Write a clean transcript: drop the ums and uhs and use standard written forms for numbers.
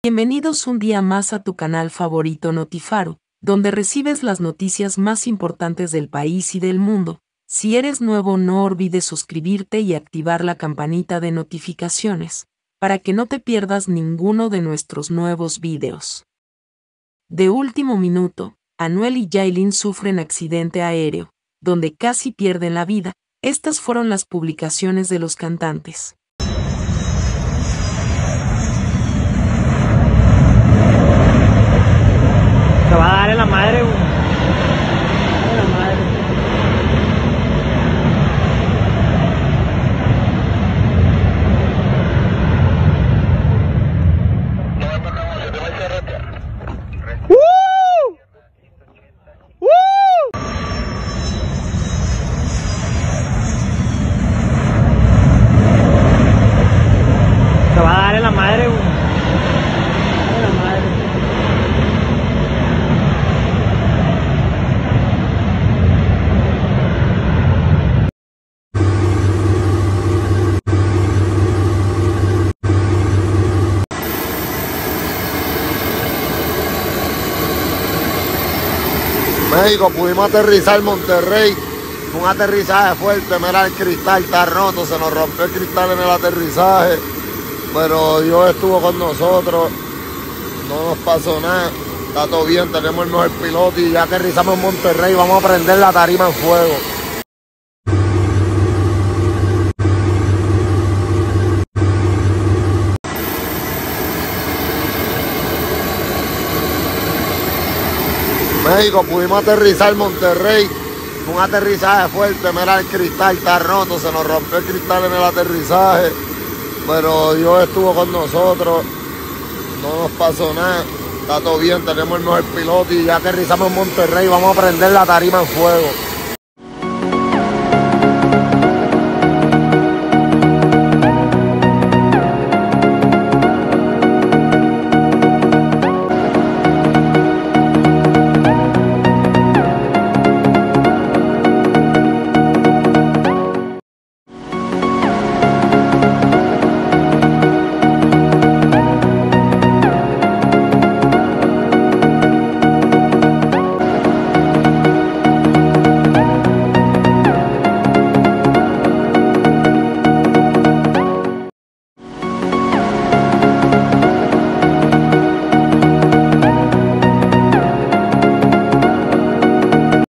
Bienvenidos un día más a tu canal favorito Notifaro, donde recibes las noticias más importantes del país y del mundo. Si eres nuevo, no olvides suscribirte y activar la campanita de notificaciones, para que no te pierdas ninguno de nuestros nuevos videos. De último minuto, Anuel y Yailin sufren accidente aéreo, donde casi pierden la vida. Estas fueron las publicaciones de los cantantes. Se va a dar en la madre, güey. En la madre. Se va a dar en la madre, güey. En la madre. México, pudimos aterrizar en Monterrey. Fue un aterrizaje fuerte. Mira, el cristal está roto, se nos rompió el cristal en el aterrizaje. Pero Dios estuvo con nosotros. No nos pasó nada. Está todo bien, tenemos el mejor piloto y ya aterrizamos en Monterrey. Vamos a prender la tarima en fuego. México, pudimos aterrizar en Monterrey. Fue un aterrizaje fuerte. Mira, el cristal está roto, se nos rompió el cristal en el aterrizaje. Pero Dios estuvo con nosotros. No nos pasó nada. Está todo bien, tenemos el mejor piloto y ya aterrizamos en Monterrey. Vamos a prender la tarima en fuego.